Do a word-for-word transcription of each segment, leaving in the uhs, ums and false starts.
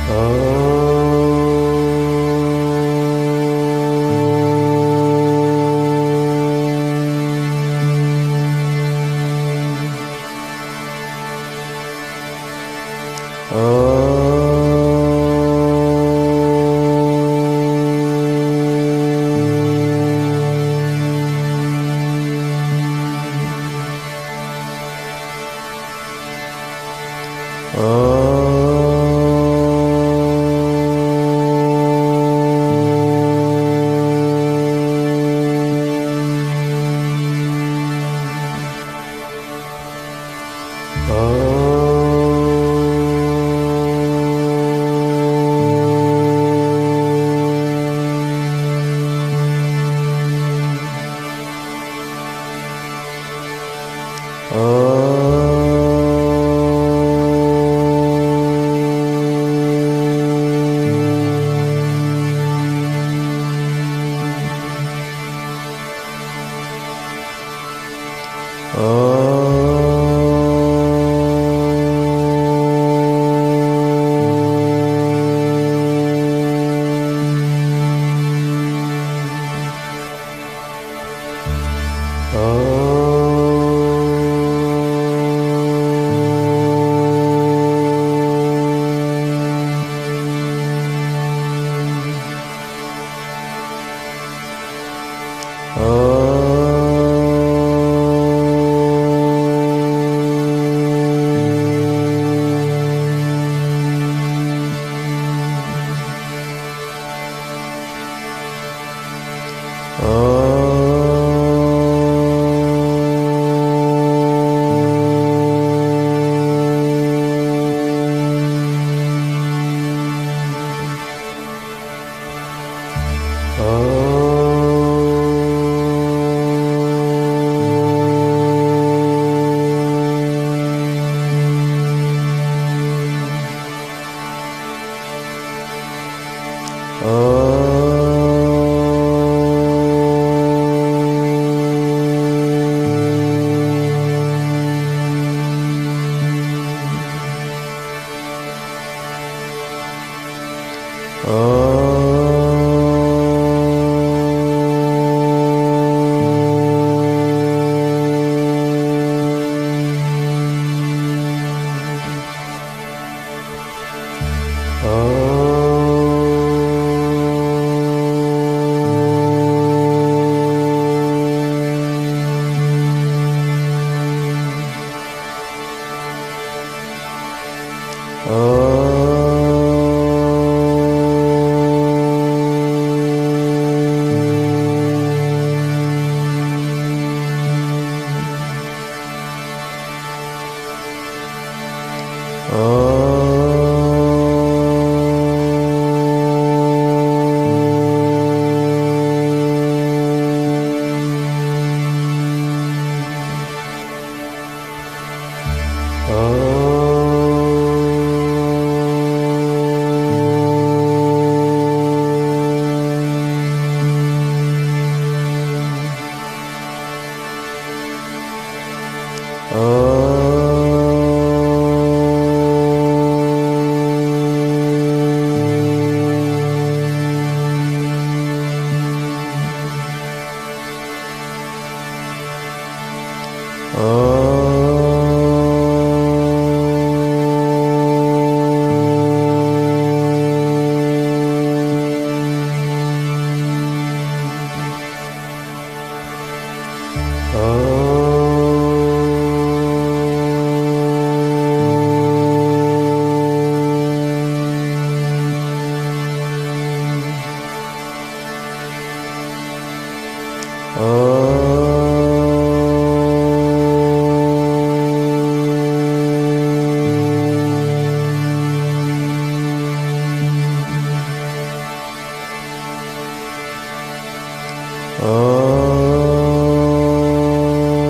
Oh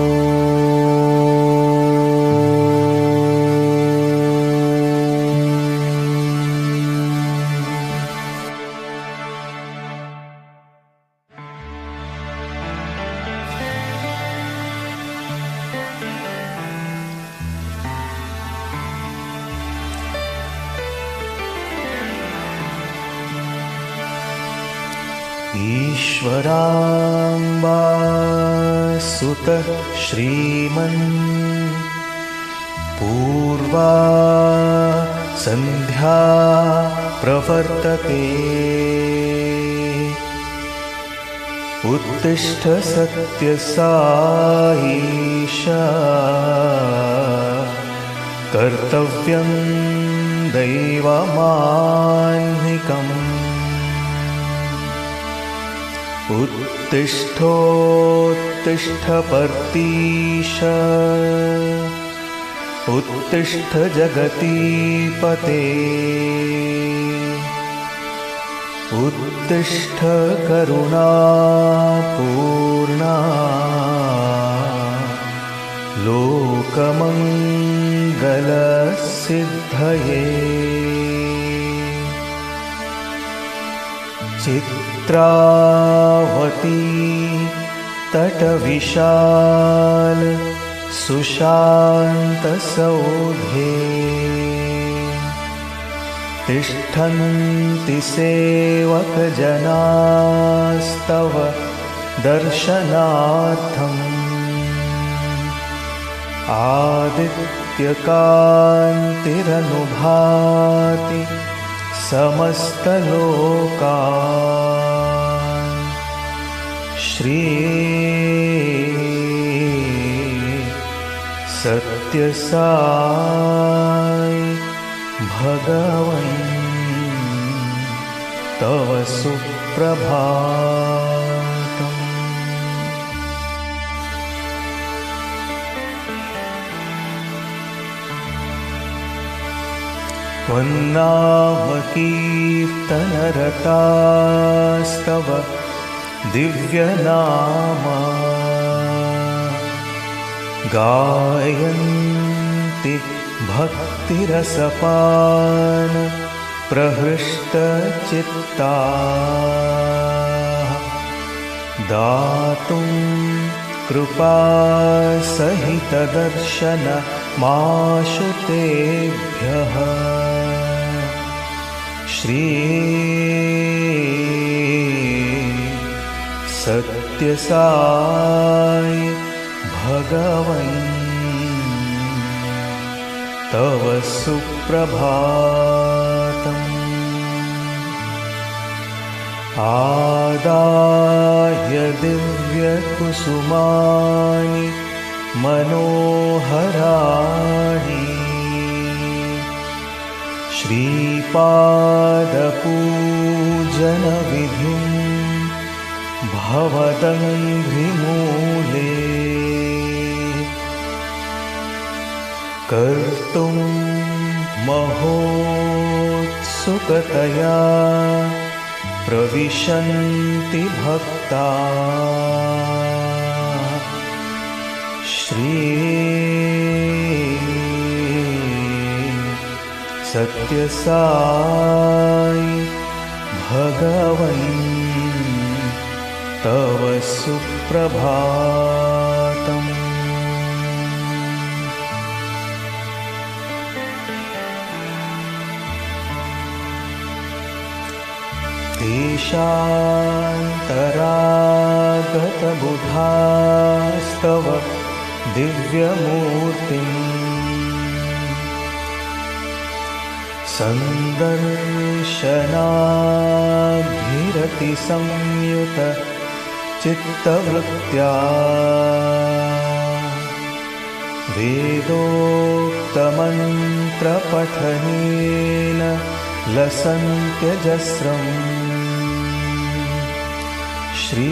ईश्वराम्बा सुतः श्रीमन् पूर्वा सन्ध्या प्रवर्तते उत्तिष्ठ सत्यसाईशा कर्तव्यं दैवमाह्निकम् उत्तिष्ठोत्तिष्ठ पर्तीश उत्तिष्ठ जगतीपते उत्तिष्ठ करुणापूर्णा लोकमङ्गलसिद्धये चित्रावती तटविशाल सुशान्तसौधे तिष्ठन्ति सेवकजनास्तव दर्शनार्थम् आदित्यकान्तिरनुभाति समस्तलोकान् श्री सत्यसाई भगवन् तव सुप्रभातम्। त्वन्नामकीर्तनरतास्तव दिव्यनामा गायन्ति भक्तिरसपान प्रहृष्टचित्ता दातुं कृपासहितदर्शनमाशु तेभ्यः श्री सत्यसाई भगवन् तव सुप्रभातम्। आदाय दिव्यकुसुमानि मनोहराणि श्रीपादपूजनविधिं भवदङ्घ्रिमूले कर्तुं महोत्सुकतया प्रविशन्ति भक्ता श्री सत्यसाई भगवन् तव सुप्रभातम्। देशान्तरागतबुधास्तव दिव्यमूर्तिम् सन्दर्शनाभिरतिसंयुत चित्तवृत्त्या वेदोक्तमन्त्रपठनेन लसन्त्यजस्रम् श्री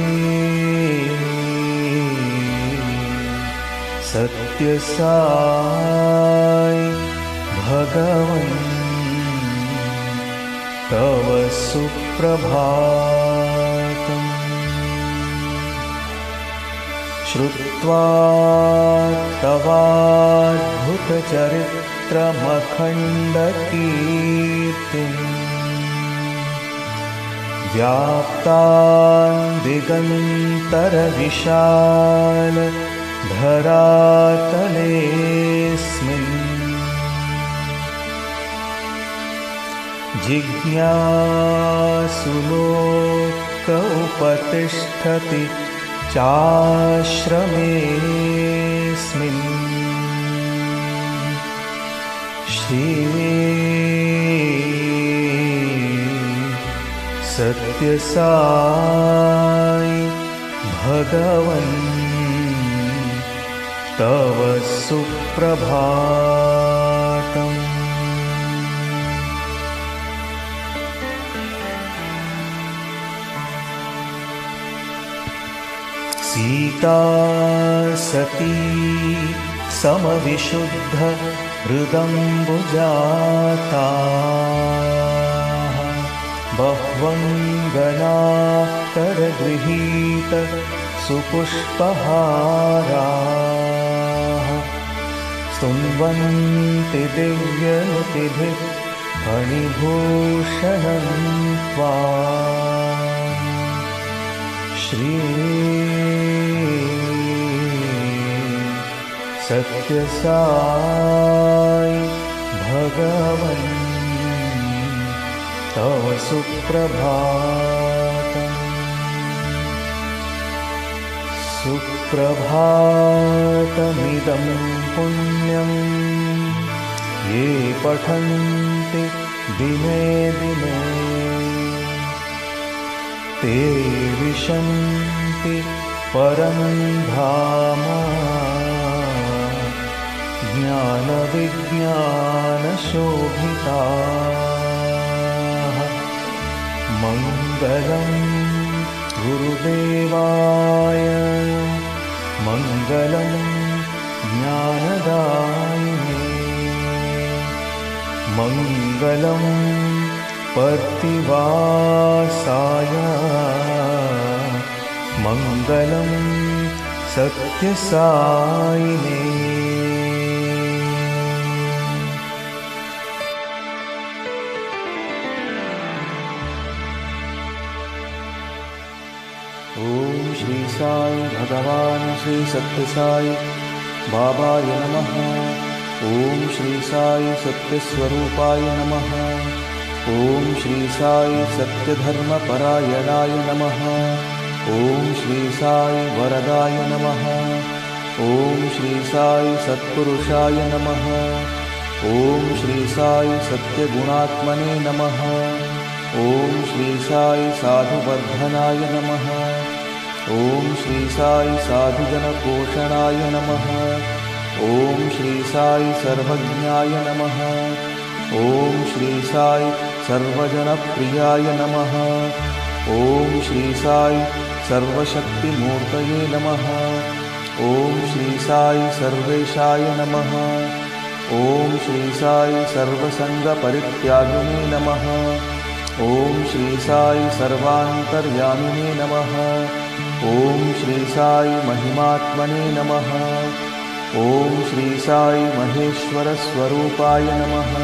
सत्यसाई भगवन् तव सुप्रभातम्। श्रुत्वा तवाद्भुतचरित्रमखण्डकीर्तिम् व्याप्तान् दिगन्तरविशाल धरातलेऽस्मिन् जिज्ञासुनो उपतिष्ठति चाश्रमेऽस्मिन् श्री सत्यसाई भगवन् तव सुप्रभातम्। सीता सती समविशुद्ध हृदम्बुजाता बह्वङ्गना करगृहीत सुपुष्पहाराः स्तुन्वन्ति दिव्यनुतिभिः फणिभूषणं त्वाम् श्री सत्यसाई भगवन् तव सुप्रभातम्। सुप्रभातमिदं पुण्यं ये पठन्ति दिने दिने ते विशन्ति परं धाम ज्ञानविज्ञानशोभिताः मङ्गलं गुरुदेवाय मङ्गलं ज्ञानदायिने मङ्गलं पर्तिवासाय मङ्गलं सत्यसायिने। ओम श्री साई भगवान श्री सत्यसाई बाबाय नमः। ओम श्री साई सत्यस्वरूपाय नमः। ओम श्री साई सत्यधर्मपरायणाय नमः। ओम श्री साई वरदाय नमः। ओम श्री साई सत्पुरुषाय नमः। ओम श्री साई सत्यगुणात्मने नमः। ओम श्री साई साधुवर्धनाय नमः। ओम श्री साई साधुजनपोषणाय नमः। ओम श्री साई सर्वज्ञाय नमः। ओम श्री साई सर्वजनप्रियाय नमः। ओम श्री साई सर्वशक्तिमूर्तये नमः। ओम श्री साई सर्वेशाय नमः। ओम श्री साई सर्वसंगपरित्यागिने नमः। ओम श्री साई सर्वान्तर्यामिने नमः। ओम श्री साई महिमात्मने नमः। ओम श्री साई महेश्वर स्वरूपाय नमः।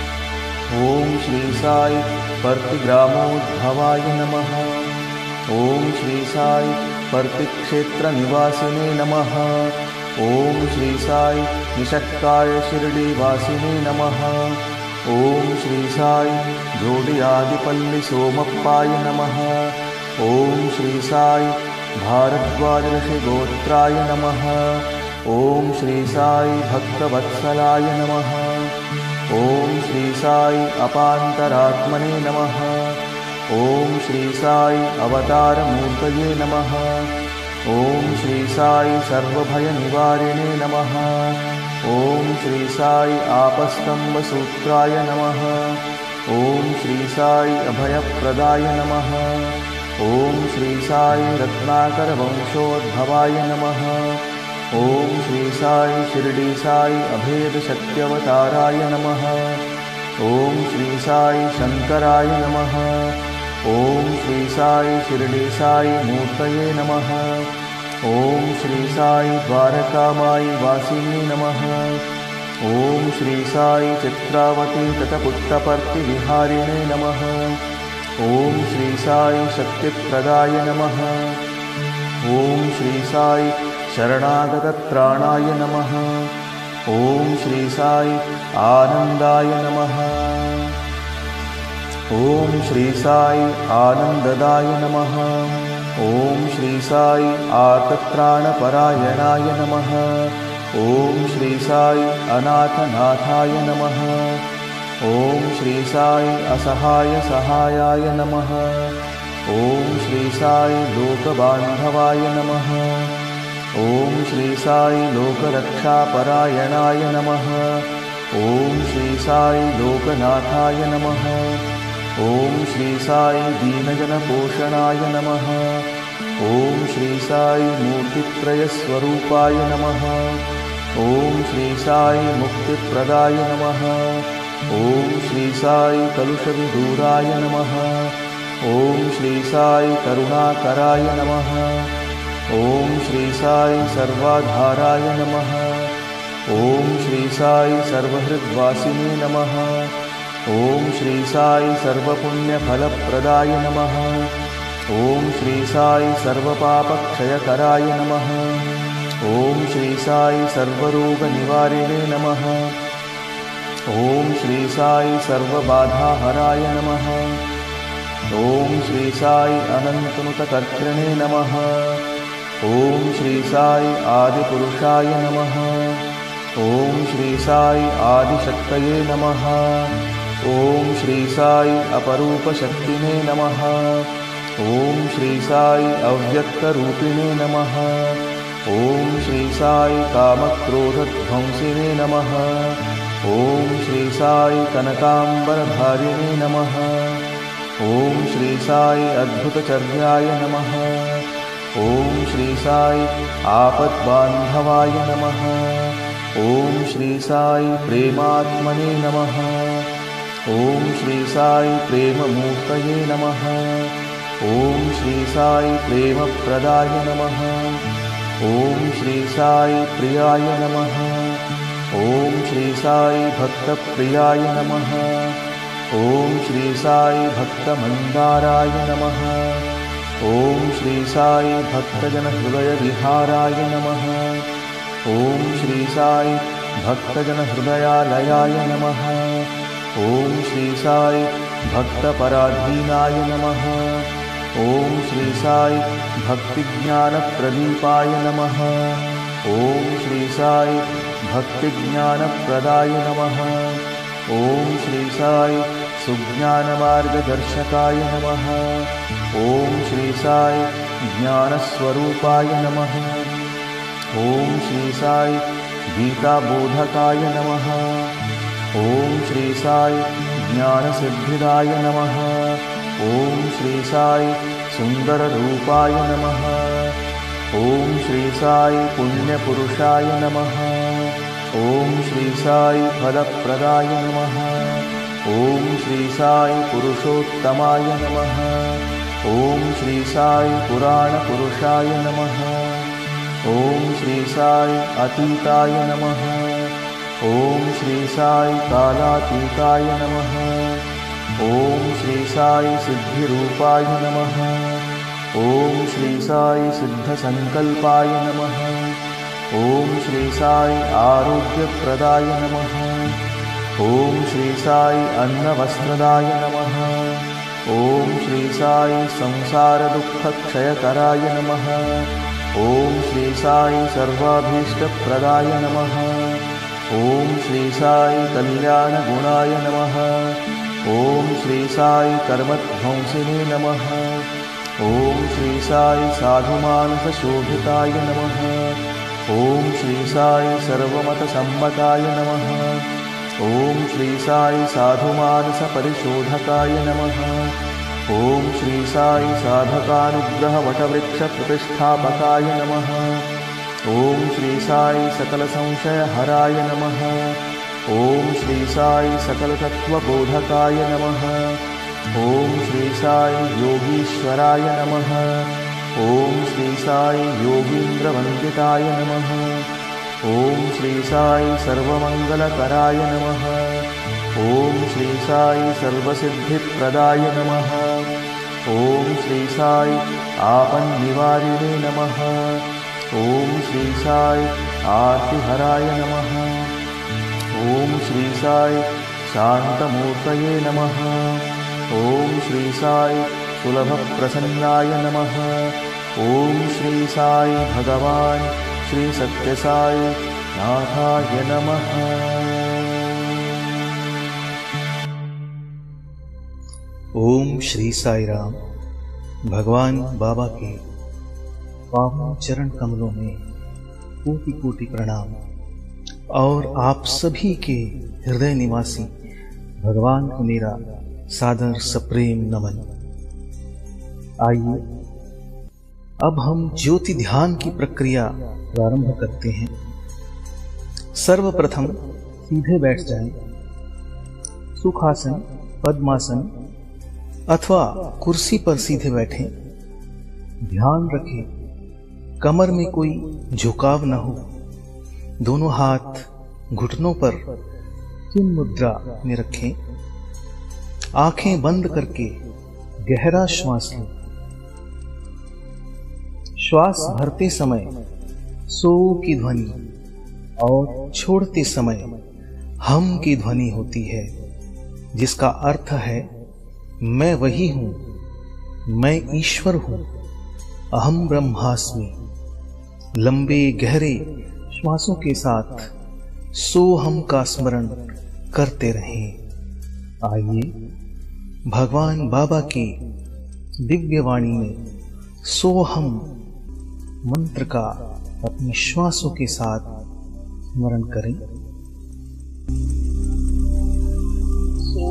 ओम श्री साई पर्तिग्रामोद्भवाय नमः। ओम श्री साई पर्तिक्षेत्र निवासिने नमः। ओम श्री साई निषक्काय शिरडीवासिने नमः। ओम श्री साई जोड़ी आदिपल्ली सोमप्पाय नमः। ओम श्री साई भारद्वाज ऋषि गोत्राय नमः। ओम श्री साई भक्तवत्सलाय नमः। ओम श्री साई अपान्तरात्मने नमः। ओम श्री साई अवतारमूर्तये नमः। ओम श्री साई सर्वभयनिवारिणे नमः। ओम श्री साई आपस्तम्भसूत्राय नमः। ओम श्री साई अभयप्रदाय नमः। ओम श्री साई रत्नाकरवंशोद्भवाय नमः। ओम श्री साई शिरडी साई अभेदशक्त्यवताराय नमः। ओम श्री साई शंकराय नमः। ओम श्री साई शिरडी साई मूर्तये नमः। ओम श्री साई द्वारकामाई वासिनी नमः। ओम श्री साई चित्रावती तटपुट्टपर्तिविहारिणे नमः। ओम श्री साई शक्तिप्रदाय नमः। ओम श्री साई शरणागतत्राणाय नमः। ओम श्री साई आनंदाय नमः। ओम श्री साई आनंददाय नमः। ओम श्री साई आर्तत्राणपरायणाय नमः। ओम श्री साई अनाथनाथाय नमः। ओम श्री साई असहाय सहायाय नमः। ओम श्री साई लोकबांधवाय नमः। ओम श्री साई लोकरक्षापरायणाय नमः। ओम श्री साई लोकनाथाय नमः। ओम श्री साई दीनजनपोषणाय नमः। ओम श्री साई मूर्तित्रयस्वरूपाय नमः। ओम श्री साई मुक्तिप्रदाय नमः। ओम श्री साई कलुषविदूराय नमः। ओम श्री साई करुणाकराय नमः। ओम श्री साई सर्वाधाराय नमः। ओम श्री साई सर्वहृद्वासिने नमः। ओम श्री साई सर्वपुण्यफलप्रदाय नमः। ओम श्री साई सर्वपापक्षयकराय नमः। ओम श्री साई सर्वरोगनिवारिणे नमः। ओम श्री साई सर्वबाधाहराय नमः। ओम श्री साई अनन्तनुतकर्तृणे नमः। ओम श्री साई आदिपुरुषाय नमः। ओम श्री साई आदिशक्तये नमः। ओम श्री साई अपरूपशक्तिने नमः। ओम श्री साई अव्यक्तरूपिणे नमः। ओम श्री साई कामक्रोधध्वंसिने नमः। ओम श्री साई कनकाम्बरधारिणे नमः। ओम श्री साई अद्भुतचर्याय नमः। ओम श्री साई आपद्बान्धवाय नमः। ओम श्री साई प्रेमात्मने नमः। ओम श्री साई प्रेममूर्तये नमः। ओम श्री साई प्रेमप्रदाय नमः। ओम श्री साई प्रियाय नमः। ओम श्री साई भक्तप्रियाय नमः। ओम श्री साई भक्तमन्दाराय नमः। ओम श्री साई भक्तजनहृदयविहाराय नमः। ओम श्री साई भक्तजनहृदयालयाय नमः। ओम श्री साई भक्तपराधीनाय नमः। ओम श्री साई भक्तिज्ञानप्रदीपाय नमः। ओम श्री साई भक्तिज्ञानप्रदाय नमः। ओम श्री साई सुज्ञानमार्गदर्शकाय नमः। ओम श्री साई ज्ञानस्वरूपाय नमः। ओम श्री साई गीताबोधकाय नमः। ओम श्री साई ज्ञानसिद्धिदाय नमः। ओम श्री साई सुंदररूपाय नमः। ओम श्री साई पुण्यपुरुषाय नमः। ओम श्री साई फलप्रदाय नमः। ओम श्री साई पुरुषोत्तमाय नमः। ओम श्री साई पुराणपुरुषाय नमः। ओम श्री साई अतीताय नमः। ओम श्री साई कालातीताय नमः। ओम श्री साई सिद्धिरूपाय नमः। ओम श्री साई सिद्धसंकल्पाय नमः। ओम श्री साई आरोग्यप्रदाय नमः। ओम श्री साई अन्नवस्त्रदाय नमः। ओम श्री साई संसारदुःखक्षयकराय नमः। ओम श्री साई सर्वाभीष्टप्रदाय नमः। ओम श्री साई कल्याणगुणाय नमः। ओम श्री साई कर्मध्वंसिने नमः। ओम श्री साई साधुमानसशोभिताय नमः। ओम श्री साई सर्वमतसम्मताय नमः। ओम श्री साई साधुमानसपरिशोधकाय नमः। ओम श्री साई साधकानुग्रहवटवृक्षप्रतिष्ठापकाय नमः। ओम श्री साई सकलसंशयहराय नमः। ओम श्री साई सकलतत्त्वबोधकाय नमः। ओम श्री साई योगीश्वराय नमः। ओम श्री साई योगीन्द्रवन्दिताय नमः। ओम श्री साई सर्वमंगलकराय नमः। ओम श्री साई सर्वसिद्धिप्रदाय नमः। ओम श्री साई आपन्निवारिणे नमः। ओम श्री साई आर्तिहराय नमः। ओम श्री साई शांतमूर्तये नमः। ओम श्री साई सुलभ प्रसन्नाय नमः। ओम श्री साई भगवान श्री सत्य साई नाथाय नमः। ओम श्री साई राम। भगवान बाबा के पावन चरण कमलों में कोटि कोटि प्रणाम और आप सभी के हृदय निवासी भगवान को मेरा सादर सप्रेम नमन। आइए अब हम ज्योति ध्यान की प्रक्रिया प्रारंभ करते हैं। सर्वप्रथम सीधे बैठ जाएं। सुखासन, पद्मासन अथवा कुर्सी पर सीधे बैठें। ध्यान रखें कमर में कोई झुकाव न हो। दोनों हाथ घुटनों पर चिन्ह मुद्रा में रखें। आंखें बंद करके गहरा श्वास लें। श्वास भरते समय सो की ध्वनि और छोड़ते समय हम की ध्वनि होती है, जिसका अर्थ है मैं वही हूं, मैं ईश्वर हूं, अहम ब्रह्मास्मि। लंबे गहरे श्वासों के साथ सोहम का स्मरण करते रहें। आइए भगवान बाबा की दिव्य वाणी में सोहम मंत्र का अपने श्वासों के साथ स्मरण करें। सो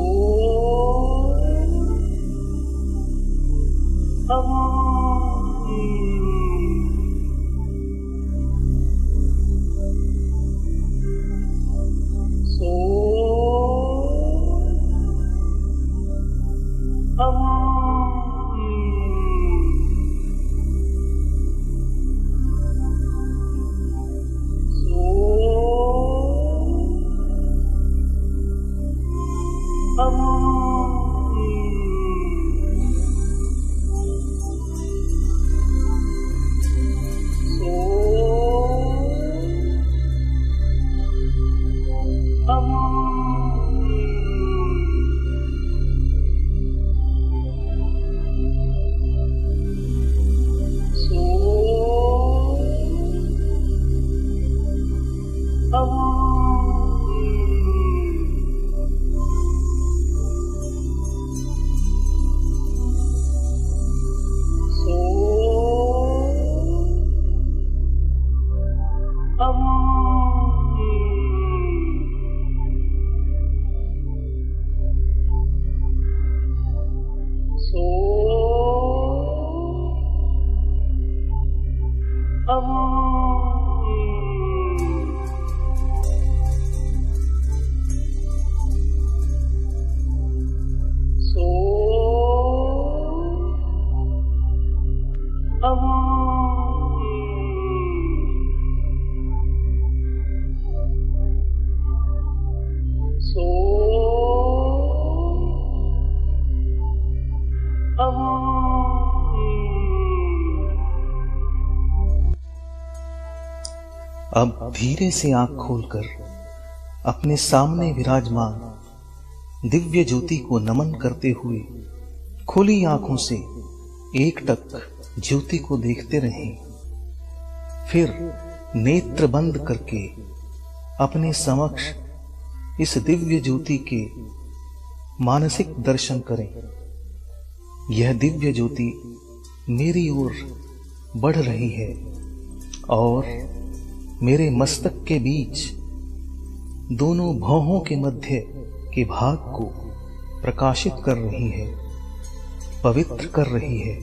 अब धीरे से आंख खोलकर अपने सामने विराजमान दिव्य ज्योति को नमन करते हुए खुली आंखों से एकटक ज्योति को देखते रहें। फिर नेत्र बंद करके अपने समक्ष इस दिव्य ज्योति के मानसिक दर्शन करें। यह दिव्य ज्योति मेरी ओर बढ़ रही है और मेरे मस्तक के बीच दोनों भौहों के मध्य के भाग को प्रकाशित कर रही है, पवित्र कर रही है।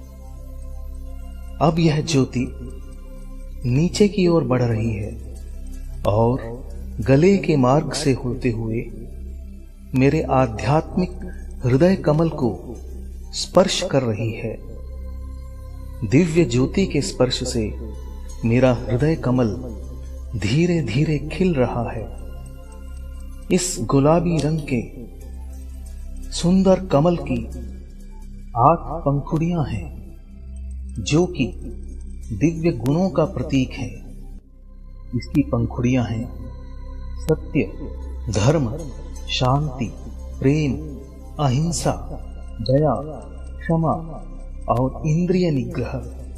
अब यह ज्योति नीचे की ओर बढ़ रही है और गले के मार्ग से होते हुए मेरे आध्यात्मिक हृदय कमल को स्पर्श कर रही है। दिव्य ज्योति के स्पर्श से मेरा हृदय कमल धीरे धीरे खिल रहा है। इस गुलाबी रंग के सुंदर कमल की आठ पंखुड़ियां हैं, जो कि दिव्य गुणों का प्रतीक है। इसकी पंखुड़ियां हैं सत्य, धर्म, शांति, प्रेम, अहिंसा, दया, क्षमा और इंद्रिय निग्रह।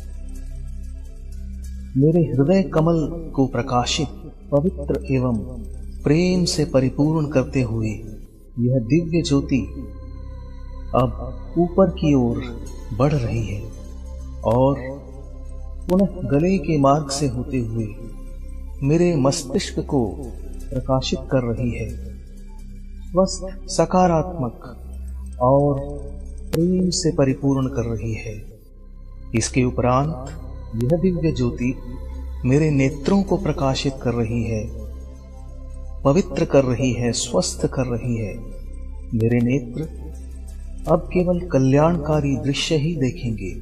मेरे हृदय कमल को प्रकाशित, पवित्र एवं प्रेम से परिपूर्ण करते हुए यह दिव्य ज्योति अब ऊपर की ओर बढ़ रही है और पुनः गले के मार्ग से होते हुए मेरे मस्तिष्क को प्रकाशित कर रही है, स्वस्थ, सकारात्मक और प्रेम से परिपूर्ण कर रही है। इसके उपरांत यह दिव्य ज्योति मेरे नेत्रों को प्रकाशित कर रही है, पवित्र कर रही है, स्वस्थ कर रही है। मेरे नेत्र अब केवल कल्याणकारी दृश्य ही देखेंगे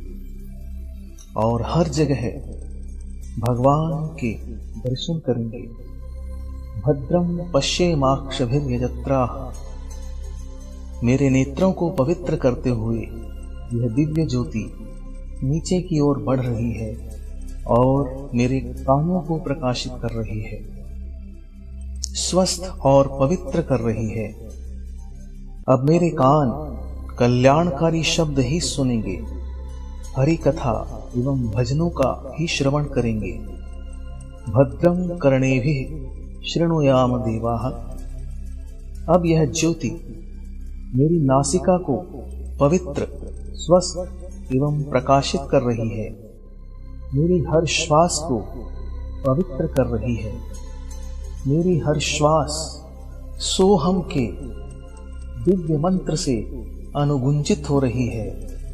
और हर जगह भगवान के दर्शन करेंगे। भद्रम पश्येमाक्षभिर्यजत्राः। मेरे नेत्रों को पवित्र करते हुए यह दिव्य ज्योति नीचे की ओर बढ़ रही है और मेरे कानों को प्रकाशित कर रही है, स्वस्थ और पवित्र कर रही है। अब मेरे कान कल्याणकारी शब्द ही सुनेंगे, हरि कथा एवं भजनों का ही श्रवण करेंगे। भद्रम कर्णेभिः शृणुयाम देवाः। अब यह ज्योति मेरी नासिका को पवित्र, स्वस्थ एवं प्रकाशित कर रही है, मेरी हर श्वास को पवित्र कर रही है। मेरी हर श्वास सोहम के दिव्य मंत्र से अनुगुंजित हो रही है।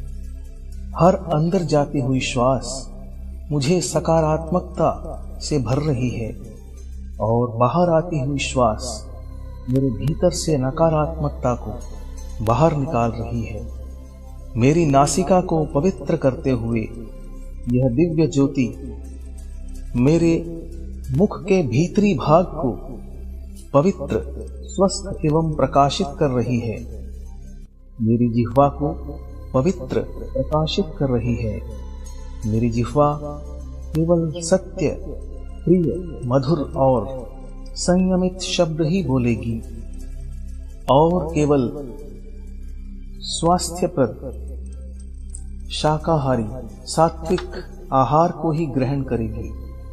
हर अंदर जाती हुई श्वास मुझे सकारात्मकता से भर रही है और बाहर आती हुई श्वास मेरे भीतर से नकारात्मकता को बाहर निकाल रही है। मेरी नासिका को पवित्र करते हुए यह दिव्य ज्योति मेरे मुख के भीतरी भाग को पवित्र, स्वस्थ एवं प्रकाशित कर रही है। मेरी जिह्वा को पवित्र, प्रकाशित कर रही है। मेरी जिह्वा केवल सत्य, प्रिय, मधुर और संयमित शब्द ही बोलेगी और केवल स्वास्थ्यप्रद, शाकाहारी, सात्विक आहार को ही ग्रहण करेगी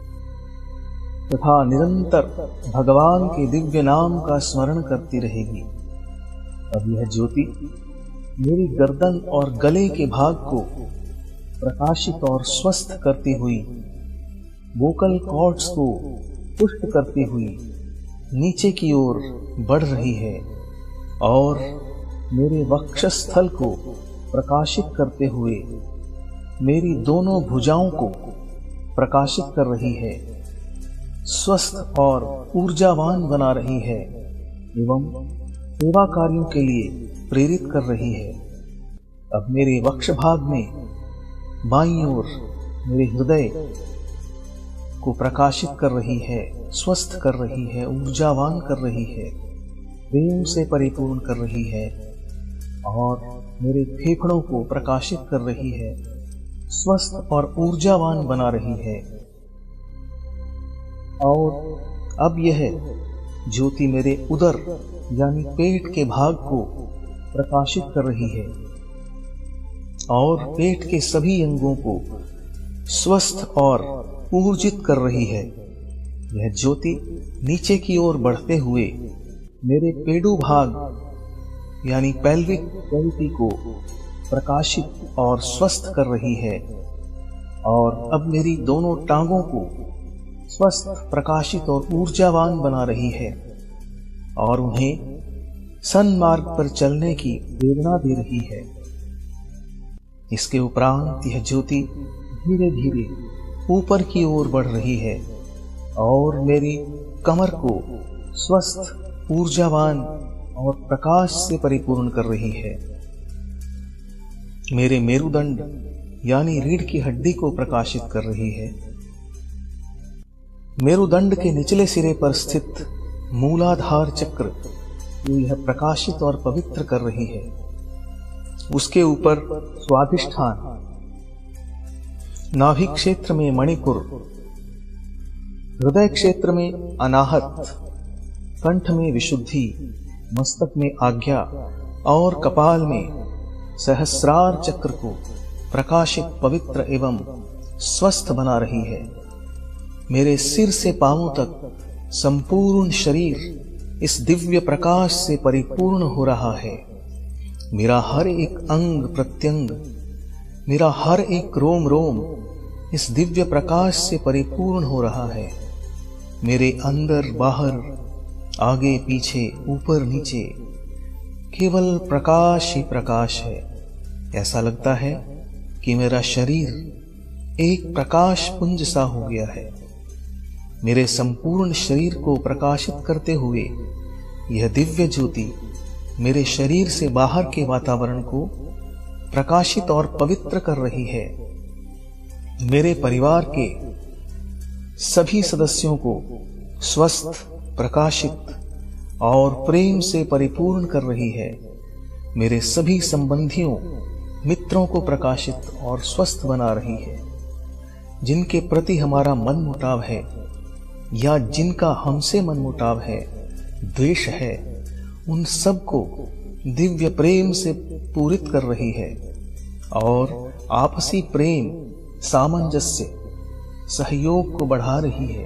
तथा निरंतर भगवान के दिव्य नाम का स्मरण करती रहेगी। अब यह ज्योति मेरी गर्दन और गले के भाग को प्रकाशित और स्वस्थ करती हुई, वोकल कॉर्ड्स को पुष्ट करती हुई नीचे की ओर बढ़ रही है और मेरे वक्षस्थल को प्रकाशित करते हुए मेरी दोनों भुजाओं को प्रकाशित कर रही है, स्वस्थ और ऊर्जावान बना रही है एवं सेवा कार्यों के लिए प्रेरित कर रही है। अब मेरे वक्ष भाग में बाईं ओर मेरे हृदय को प्रकाशित कर रही है, स्वस्थ कर रही है, ऊर्जावान कर रही है, प्रेम से परिपूर्ण कर रही है और मेरे फेफड़ों को प्रकाशित कर रही है, स्वस्थ और ऊर्जावान बना रही है। और अब यह ज्योति मेरे उदर यानी पेट के भाग को प्रकाशित कर रही है और पेट के सभी अंगों को स्वस्थ और ऊर्जित कर रही है। यह ज्योति नीचे की ओर बढ़ते हुए मेरे पेडू भाग यानी पेल्विक कैविटी को प्रकाशित और स्वस्थ कर रही है और अब मेरी दोनों टांगों को स्वस्थ, प्रकाशित और ऊर्जावान बना रही है और उन्हें सन्मार्ग पर चलने की प्रेरणा दे रही है। इसके उपरांत यह ज्योति धीरे धीरे ऊपर की ओर बढ़ रही है और मेरी कमर को स्वस्थ, ऊर्जावान और प्रकाश से परिपूर्ण कर रही है। मेरे मेरुदंड यानी रीढ़ की हड्डी को प्रकाशित कर रही है। मेरुदंड के निचले सिरे पर स्थित मूलाधार चक्र को यह प्रकाशित और पवित्र कर रही है। उसके ऊपर स्वाधिष्ठान, नाभि क्षेत्र में मणिपुर, हृदय क्षेत्र में अनाहत, कंठ में विशुद्धि, मस्तक में आज्ञा और कपाल में सहस्रार चक्र को प्रकाशित, पवित्र एवं स्वस्थ बना रही है। मेरे सिर से पांवों तक संपूर्ण शरीर इस दिव्य प्रकाश से परिपूर्ण हो रहा है। मेरा हर एक अंग प्रत्यंग, मेरा हर एक रोम रोम इस दिव्य प्रकाश से परिपूर्ण हो रहा है। मेरे अंदर बाहर, आगे पीछे, ऊपर नीचे केवल प्रकाश ही प्रकाश है। ऐसा लगता है कि मेरा शरीर एक प्रकाश पुंज सा हो गया है। मेरे संपूर्ण शरीर को प्रकाशित करते हुए यह दिव्य ज्योति मेरे शरीर से बाहर के वातावरण को प्रकाशित और पवित्र कर रही है। मेरे परिवार के सभी सदस्यों को स्वस्थ, प्रकाशित और प्रेम से परिपूर्ण कर रही है। मेरे सभी संबंधियों, मित्रों को प्रकाशित और स्वस्थ बना रही है। जिनके प्रति हमारा मन मुटाव है या जिनका हमसे मन मुटाव है, द्वेष है, उन सबको दिव्य प्रेम से पूरित कर रही है और आपसी प्रेम, सामंजस्य, सहयोग को बढ़ा रही है।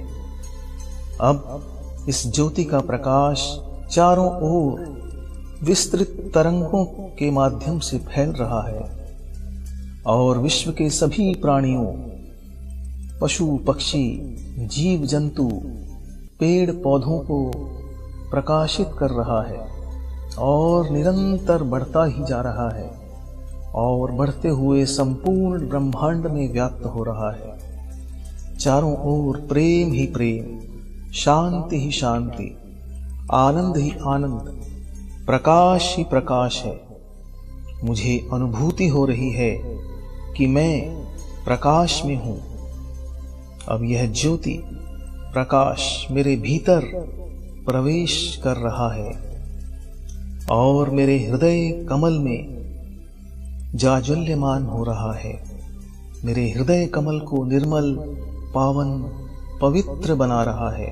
अब इस ज्योति का प्रकाश चारों ओर विस्तृत तरंगों के माध्यम से फैल रहा है और विश्व के सभी प्राणियों, पशु पक्षी, जीव जंतु, पेड़ पौधों को प्रकाशित कर रहा है और निरंतर बढ़ता ही जा रहा है और बढ़ते हुए संपूर्ण ब्रह्मांड में व्याप्त हो रहा है। चारों ओर प्रेम ही प्रेम, शांति ही शांति, आनंद ही आनंद, प्रकाश ही प्रकाश है। मुझे अनुभूति हो रही है कि मैं प्रकाश में हूं। अब यह ज्योति प्रकाश मेरे भीतर प्रवेश कर रहा है और मेरे हृदय कमल में जाज्वल्यमान हो रहा है। मेरे हृदय कमल को निर्मल, पावन, पवित्र बना रहा है।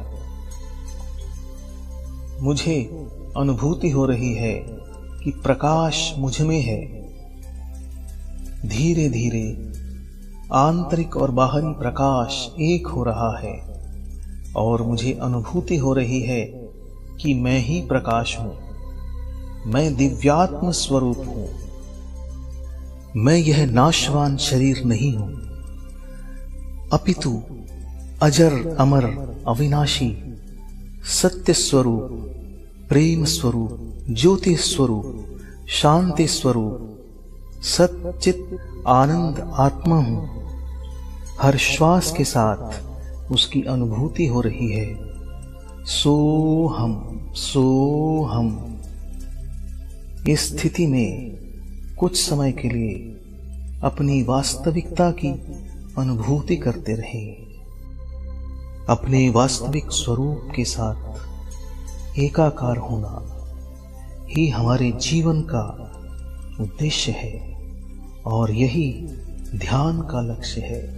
मुझे अनुभूति हो रही है कि प्रकाश मुझ में है। धीरे धीरे आंतरिक और बाहरी प्रकाश एक हो रहा है और मुझे अनुभूति हो रही है कि मैं ही प्रकाश हूं। मैं दिव्यात्म स्वरूप हूं। मैं यह नाशवान शरीर नहीं हूं, अपितु अजर अमर अविनाशी सत्य स्वरूप, प्रेम स्वरूप, ज्योति स्वरूप, शांति स्वरूप, सच्चित आनंद आत्मा हूं। हर श्वास के साथ उसकी अनुभूति हो रही है। सो हम सो हम इस स्थिति में कुछ समय के लिए अपनी वास्तविकता की अनुभूति करते रहें। अपने वास्तविक स्वरूप के साथ एकाकार होना ही हमारे जीवन का उद्देश्य है और यही ध्यान का लक्ष्य है।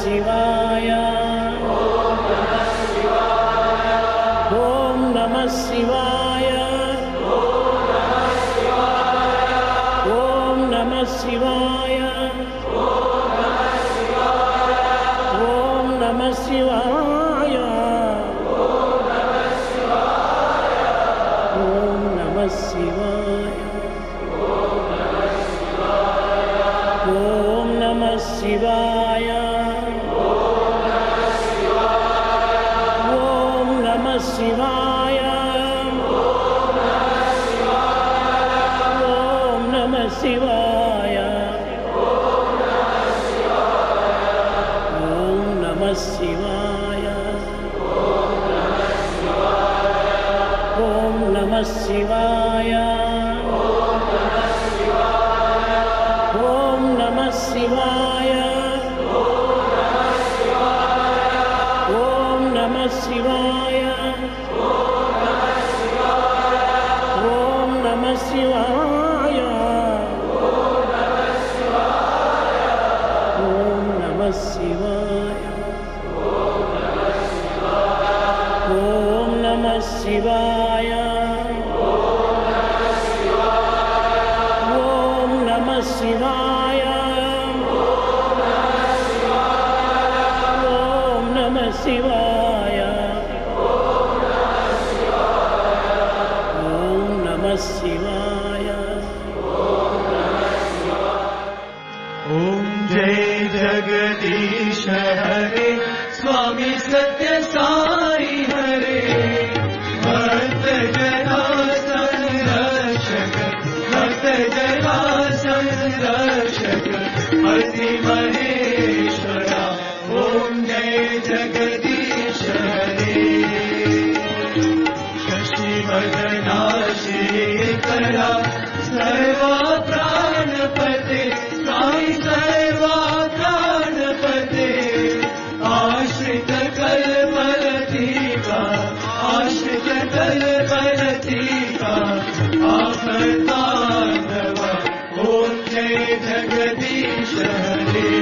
शिवाय ओम नमः शिवाय ओम नमः शिवाय ओम नमः शिवाय ओम नमः शिवाय ओम नमः शिवाय ओम नमः शिवाय ओम नमः शिवाय ओम नमः शिवाय ओम नमः शिवाय ओम नमः शिवाय ओम नमः शिवाय ओम नमः शिवाय ओम नमः शिवाय ओम नमः शिवाय ओम नमः शिवाय ओम नमः शिवाय ओम नमः शिवाय ओम जय जगदीश हरे स्वामी सत्य साई हरे भक्त जना संरक्षक भक्त जना संरक्षक अति महेश्वरा ओम जय जगदीश हरे शशि वदना शेखरा सर्वा प्राणपते साई सर्वा प्राणपते आश्रित कल्पलतीका आश्रित कल्पलतीका आपतांडव ओम जय जगदीश हरे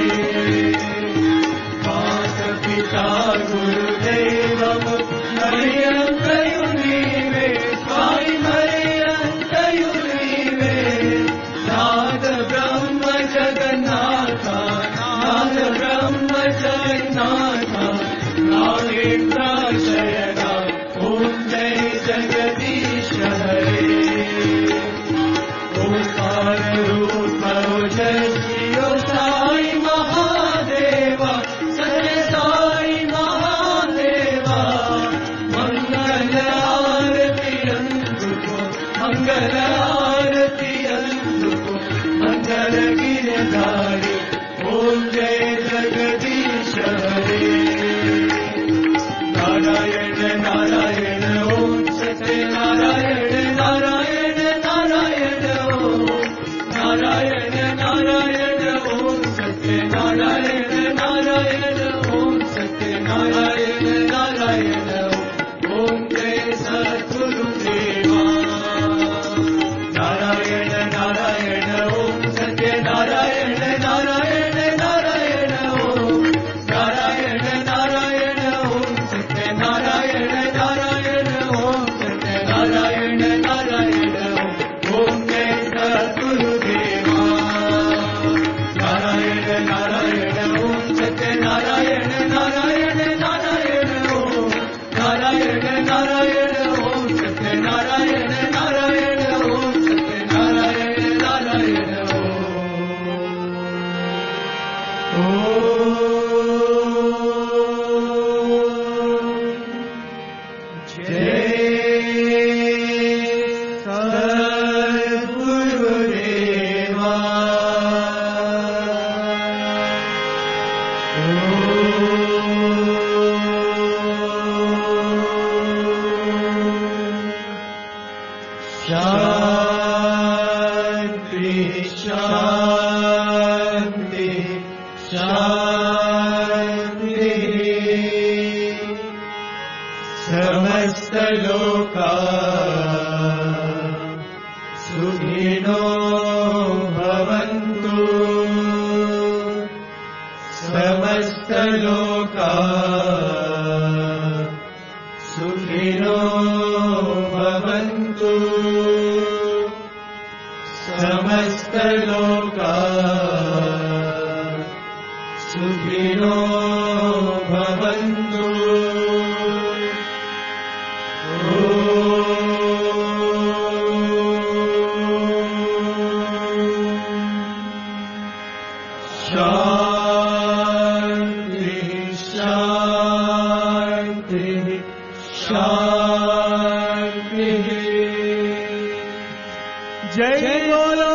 माता पिता गुरुदेवम मरियंतयुनी वे स्वामी मरियंतयुनी वे नाद ब्रह्म जगन्नाथा नाद ब्रह्म जगन्नाथा नागेन्द्र शयना ओम जय जगदीश हरे ओंकार रूप ओजस्वी साई महादेवा सत्य साई महादेवा मंगल आरती अंधुको मंगल आरती अंधुको मंगल गिरधारी ओम जय जगदीश हरे नारायण नारायण ओम सत्य नारायण नारायण नारायण ओम नारायण नारायण ओम सत्य नारायण नारायण ओम सत्य नारायण नारायण ओम जय सद्गुरुदेवा नारायण नारायण ओम सत्य नारायण नारायण नारायण ओम नारायण नारायण ओम सत्य नारायण नारायण ओम सत्य नारायण नारायण ओम जय सद्गुरुदेवा नारायण नारायण ओम सत्य नारायण नारायण नारायण ओम नारायण नारायण ओम सत्य नारायण नारायण ओम सत्य नारायण नारायण शांति शांति शांति समस्त लोका सुखिनो भवन्तु समस्त समस्तलोका सुखिनो भवन्तु समस्तलोका सुखिनो भवन्तु शान्ति शान्ति शान्ति जय बोलो